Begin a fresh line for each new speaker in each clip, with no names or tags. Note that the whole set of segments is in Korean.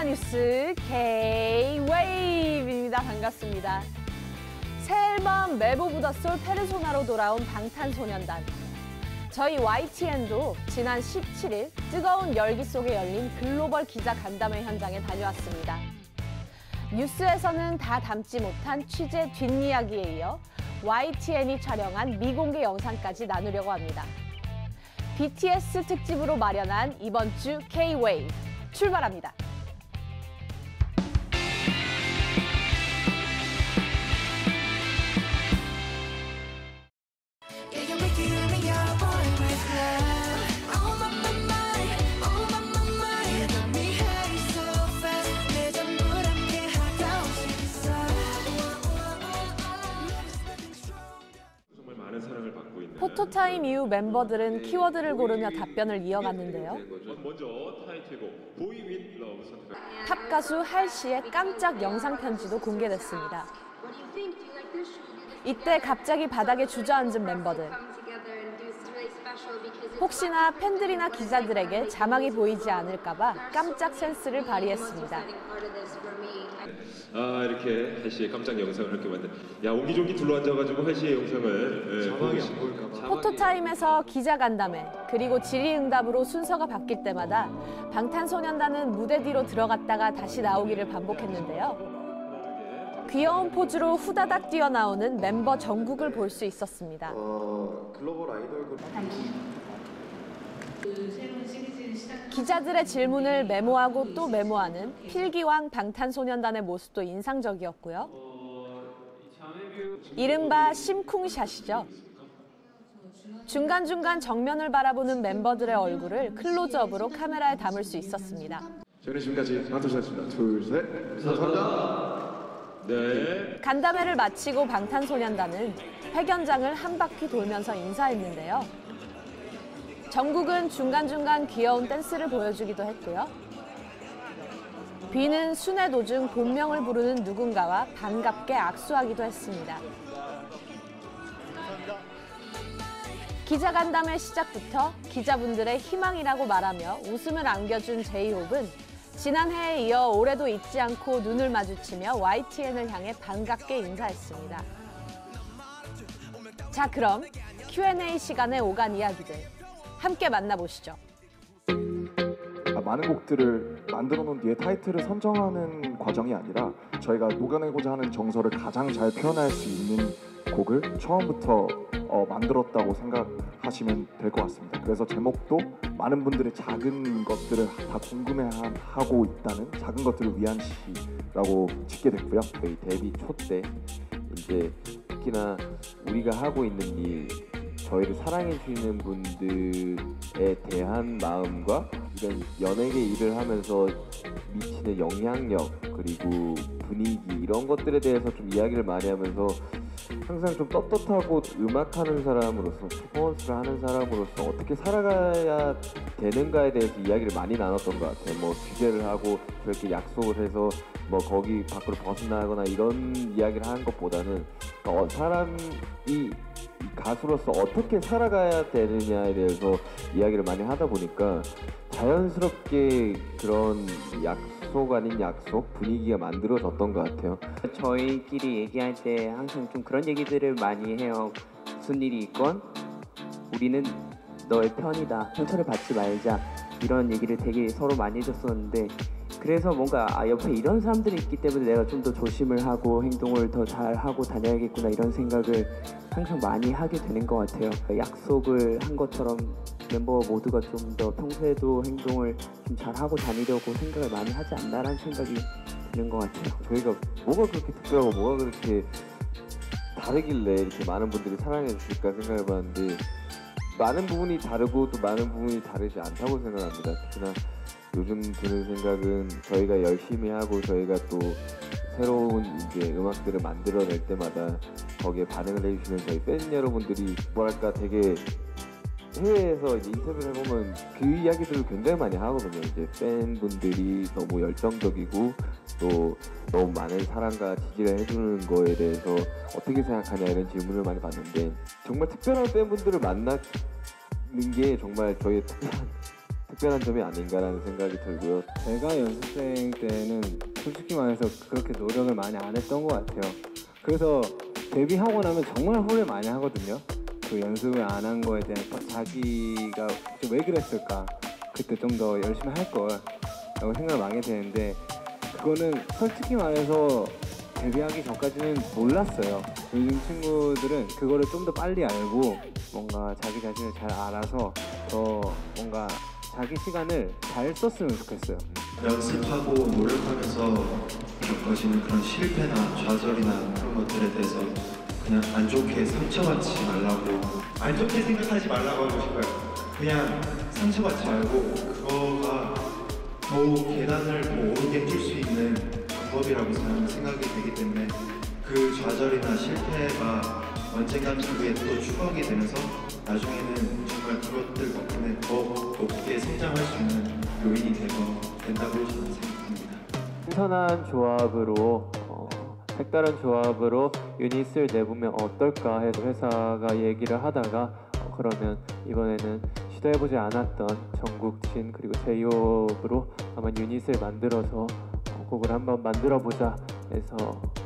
뉴스 K-웨이브입니다. 반갑습니다. 새 앨범 메보 부더 솔 페르소나로 돌아온 방탄소년단. 저희 YTN도 지난 17일 뜨거운 열기 속에 열린 글로벌 기자 간담회 현장에 다녀왔습니다. 뉴스에서는 다 담지 못한 취재 뒷이야기에 이어 YTN이 촬영한 미공개 영상까지 나누려고 합니다. BTS 특집으로 마련한 이번 주 K-웨이브 출발합니다. 포토타임 이후 멤버들은 키워드를 고르며 답변을 이어갔는데요.
먼저 타이틀곡 보이 윈 러브 선택합니다.
탑 가수 할 씨의 깜짝 영상 편지도 공개됐습니다. 이때 갑자기 바닥에 주저앉은 멤버들. 혹시나 팬들이나 기자들에게 자막이 보이지 않을까 봐 깜짝 센스를 발휘했습니다.
이렇게 할 씨의 깜짝 영상을 이렇게 만든. 야, 옹기종기 둘러앉아가지고 할 씨의 영상을
자막이 안 보일까 봐.
포토타임에서 기자 간담회, 그리고 질의응답으로 순서가 바뀔 때마다 방탄소년단은 무대 뒤로 들어갔다가 다시 나오기를 반복했는데요. 귀여운 포즈로 후다닥 뛰어나오는 멤버 정국을 볼 수 있었습니다.
글로벌 아이돌 그룹.
기자들의 질문을 메모하고 또 메모하는 필기왕 방탄소년단의 모습도 인상적이었고요. 이른바 심쿵샷이죠. 중간중간 정면을 바라보는 멤버들의 얼굴을 클로즈업으로 카메라에 담을 수 있었습니다.
저희는 지금까지 방탄소년단이었습니다. 둘, 셋. 감사합니다.
네.
간담회를 마치고 방탄소년단은 회견장을 한 바퀴 돌면서 인사했는데요. 정국은 중간중간 귀여운 댄스를 보여주기도 했고요. 비는 순회 도중 본명을 부르는 누군가와 반갑게 악수하기도 했습니다. 기자간담회 시작부터 기자분들의 희망이라고 말하며 웃음을 안겨준 제이홉은 지난해에 이어 올해도 잊지 않고 눈을 마주치며 YTN을 향해 반갑게 인사했습니다. 자, 그럼 Q&A 시간에 오간 이야기들 함께 만나보시죠.
많은 곡들을 만들어 놓은 뒤에 타이틀을 선정하는 과정이 아니라 저희가 녹여내고자 하는 정서를 가장 잘 표현할 수 있는 곡을 처음부터 만들었다고 생각하시면 될 것 같습니다. 그래서 제목도 많은 분들의 작은 것들을 다 궁금해하고 있다는 작은 것들을 위한 시라고 짓게 됐고요.
저희 데뷔 초 때 이제 특히나 우리가 하고 있는 일, 저희를 사랑해 주시는 분들에 대한 마음과 이런 연예계 일을 하면서 미치는 영향력 그리고 분위기 이런 것들에 대해서 좀 이야기를 많이 하면서 항상 좀 떳떳하고 음악하는 사람으로서 퍼포먼스를 하는 사람으로서 어떻게 살아가야 되는가에 대해서 이야기를 많이 나눴던 것 같아요. 뭐 규제를 하고 그렇게 약속을 해서 뭐 거기 밖으로 벗어나거나 이런 이야기를 하는 것보다는 사람이 가수로서 어떻게 살아가야 되느냐에 대해서 이야기를 많이 하다 보니까 자연스럽게 그런 약속 아닌 약속 분위기가 만들어졌던 것 같아요.
저희끼리 얘기할 때 항상 좀 그런 얘기들을 많이 해요. 무슨 일이 있건 우리는 너의 편이다. 상처를 받지 말자. 이런 얘기를 되게 서로 많이 해줬었는데 그래서 뭔가 옆에 이런 사람들이 있기 때문에 내가 좀 더 조심을 하고 행동을 더 잘하고 다녀야겠구나 이런 생각을 항상 많이 하게 되는 것 같아요. 약속을 한 것처럼 멤버 모두가 좀 더 평소에도 행동을 좀 잘하고 다니려고 생각을 많이 하지 않나라는 생각이 드는 것 같아요.
저희가 뭐가 그렇게 특별하고 뭐가 그렇게 다르길래 이렇게 많은 분들이 사랑해 주실까 생각해봤는데 많은 부분이 다르고 또 많은 부분이 다르지 않다고 생각합니다. 특히나 요즘 드는 생각은 저희가 열심히 하고 저희가 또 새로운 이제 음악들을 만들어낼 때마다 거기에 반응을 해주시는 저희 팬 여러분들이 뭐랄까 되게 해외에서 이제 인터뷰를 해보면 그 이야기들을 굉장히 많이 하거든요. 이제 팬분들이 너무 열정적이고 또 너무 많은 사랑과 지지를 해주는 거에 대해서 어떻게 생각하냐 이런 질문을 많이 받는데 정말 특별한 팬분들을 만나는 게 정말 저희의 특별한 점이 아닌가라는 생각이 들고요.
제가 연습생 때는 솔직히 말해서 그렇게 노력을 많이 안 했던 것 같아요. 그래서 데뷔하고 나면 정말 후회 많이 하거든요. 그 연습을 안 한 거에 대한 자기가 왜 그랬을까, 그때 좀 더 열심히 할 걸 라고 생각을 많이 되는데, 그거는 솔직히 말해서 데뷔하기 전까지는 몰랐어요. 요즘 친구들은 그거를 좀 더 빨리 알고 뭔가 자기 자신을 잘 알아서 더 뭔가 자기 시간을 잘 썼으면 좋겠어요.
연습하고 노력하면서 겪어지는 그런 실패나 좌절이나 그런 것들에 대해서 그냥 안 좋게 상처받지 말라고, 안 좋게 생각하지 말라고 하고 싶어요. 그냥 상처받지 말고 그거가 더욱 계단을 더 오르게 뛸 수 있는 방법이라고 저는 생각이 되기 때문에 그 좌절이나 실패가 언젠가 그게 또 추억이 되면서 나중에는 정말 그것들 덕분에 더 높게 성장할 수 있는 요인이 된다고 저는 생각합니다.
신선한 조합으로 색다른 조합으로 유닛을 내보면 어떨까 해서 회사가 얘기를 하다가 그러면 이번에는 시도해보지 않았던 정국진 그리고 제이홉으로 한번 유닛을 만들어서 곡을 한번 만들어보자 해서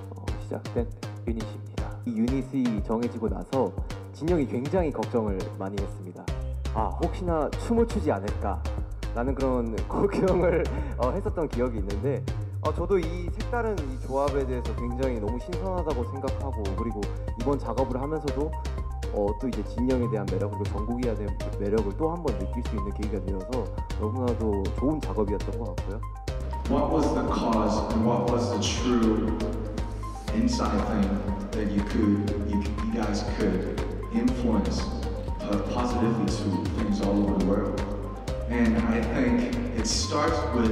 시작된 유닛입니다.
이 유닛이 정해지고 나서 진영이 굉장히 걱정을 많이 했습니다. 혹시나 춤을 추지 않을까 라는 그런 걱정을 했었던 기억이 있는데, 저도 이 색다른 이 조합에 대해서 굉장히 너무 신선하다고 생각하고, 그리고 이번 작업을 하면서도 또 이제 진영에 대한 매력 그리고 정국이에 대한 매력을 또 한 번 느낄 수 있는 계기가 되어서 너무나도 좋은 작업이었던 것 같고요.
What was the cause and what was the true inside thing that you guys could influence positively to things all over the world? And I think it starts with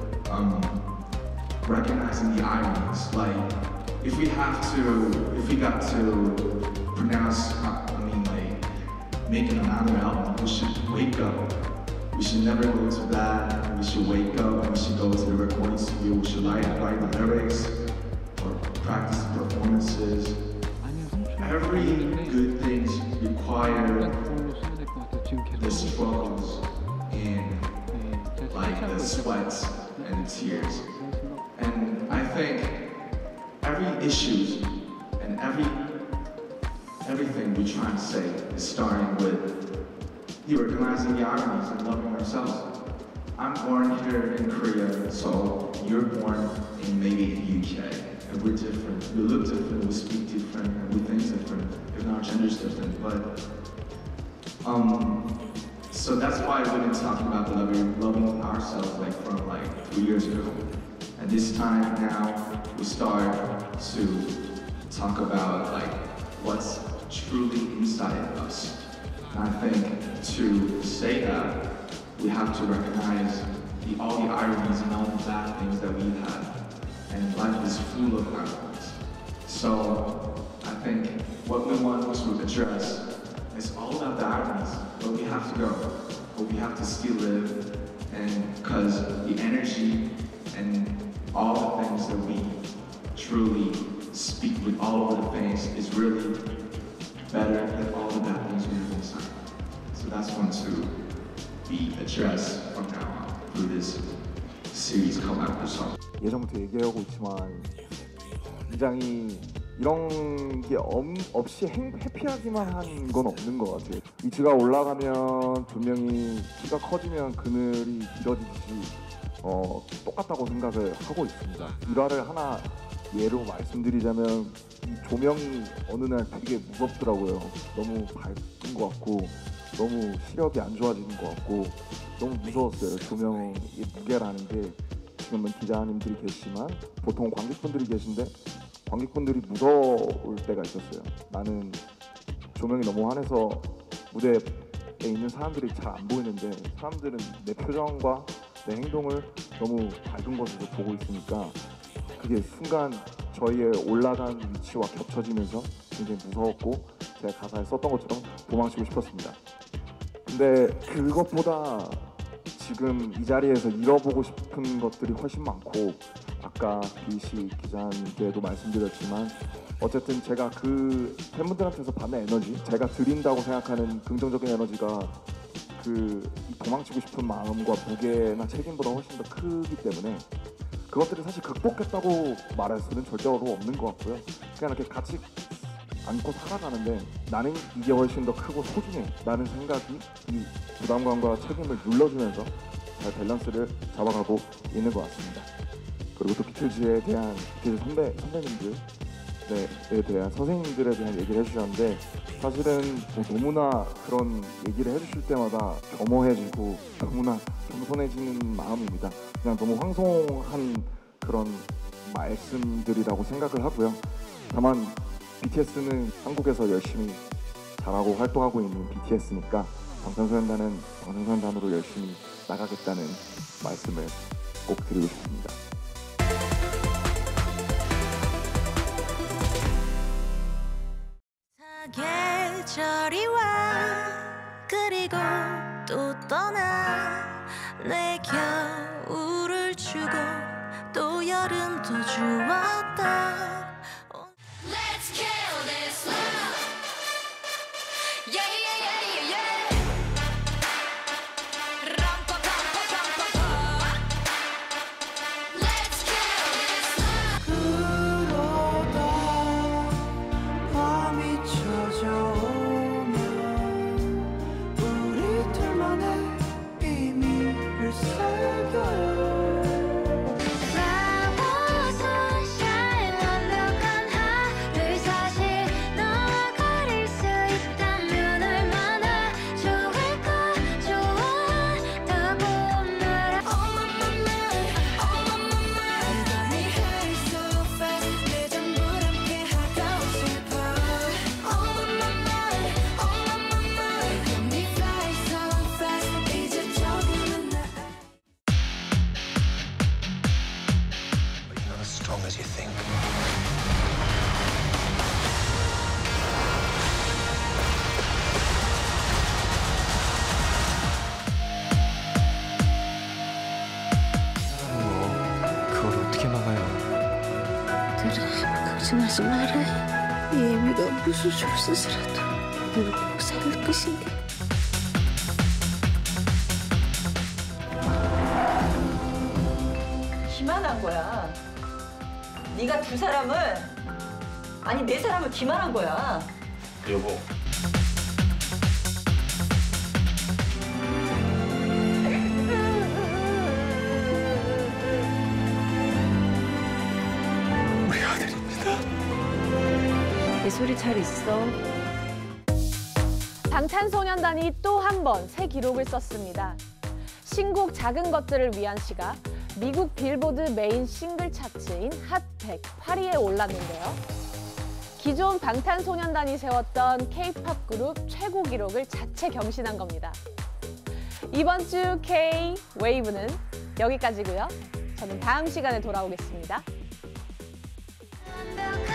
recognizing the ironies. Like, if we got to pronounce, making another album, we should wake up. We should never go to bed. We should wake up and we should go to the recording studio. We should write the lyrics or practice the performances. Every good thing requires the struggles and like the sweats and the tears. And I think every issue and everything we're trying to say is starting with recognizing the ironies and loving ourselves. I'm born here in Korea, so you're born in maybe the UK, and we're different. We look different, we speak different, and we think different. If our gender's different, but so that's why we've been talking about loving ourselves from 3 years ago. And this time now we start to talk about what's truly inside of us. And I think to say that, we have to recognize all the ironies and all the bad things that we've had. And life is full of ironies. So I think what we want to address is all about the ironies, but we have to go. But we have to still live, and because the energy and all the things that we truly speak with all of the things is really better than all the bad things we have inside. So that's one to be addressed from now on through this series called After Song.
예전부터 얘기하고 있지만 굉장히 이런 게 없이 해피하기만 한 건 없는 것 같아요. 위치가 올라가면 분명히 키가 커지면 그늘이 길어지듯이 똑같다고 생각을 하고 있습니다. 일화를 하나 예로 말씀드리자면 이 조명이 어느 날 되게 무섭더라고요. 너무 밝은 것 같고 너무 시력이 안 좋아지는 것 같고 너무 무서웠어요. 조명의 무게라는 게 지금은 기자님들이 계시지만 보통 관객분들이 계신데 관객분들이 무서울 때가 있었어요. 나는 조명이 너무 환해서 무대에 있는 사람들이 잘 안 보이는데 사람들은 내 표정과 내 행동을 너무 밝은 곳에서 보고 있으니까 그게 순간 저희의 올라간 위치와 겹쳐지면서 굉장히 무서웠고 제가 가사에 썼던 것처럼 도망치고 싶었습니다. 근데 그것보다 지금 이 자리에서 잃어보고 싶은 것들이 훨씬 많고 아까 BC 기자님께도 말씀드렸지만 어쨌든 제가 그 팬분들한테서 받는 에너지 제가 드린다고 생각하는 긍정적인 에너지가 이 도망치고 싶은 마음과 무게나 책임보다 훨씬 더 크기 때문에 그것들을 사실 극복했다고 말할 수는 절대로 없는 것 같고요. 그냥 이렇게 같이 안고 살아가는데 나는 이게 훨씬 더 크고 소중해 라는 생각이 이 부담감과 책임을 눌러주면서 잘 밸런스를 잡아가고 있는 것 같습니다. 그리고 또 비틀즈에 대한 비틀즈 선배님들에 대한 선생님들에 대한 얘기를 해주셨는데 사실은 뭐 너무나 그런 얘기를 해주실 때마다 겸허해지고 너무나 겸손해지는 마음입니다. 그냥 너무 황송한 그런 말씀들이라고 생각을 하고요. 다만 BTS는 한국에서 열심히 잘하고 활동하고 있는 BTS니까 방탄소년단은 방탄소년단으로 열심히 나가겠다는 말씀을 꼭 드리고 싶습니다.
계절이 와 그리고 또 떠나 내 겨울을 주고 또 여름도 주었다. Let's kill this love. Yeah, yeah, yeah, yeah, yeah. Let's kill this love. 그러다 밤이 찾아오면 우리 둘만의 비밀을 새겨요.
걱정하지 마라. 예미가 무슨 솔깃이라도 너를 꼭 살릴 것인데.
기만한 거야. 네가 두 사람을 아니 네 사람을 기만한 거야.
여보.
내 소리 잘 있어.
방탄소년단이 또 한 번 새 기록을 썼습니다. 신곡 작은 것들을 위한 시가 미국 빌보드 메인 싱글 차트인 핫100 8위에 올랐는데요. 기존 방탄소년단이 세웠던 K-팝 그룹 최고 기록을 자체 경신한 겁니다. 이번 주 K-웨이브는 여기까지고요. 저는 다음 시간에 돌아오겠습니다.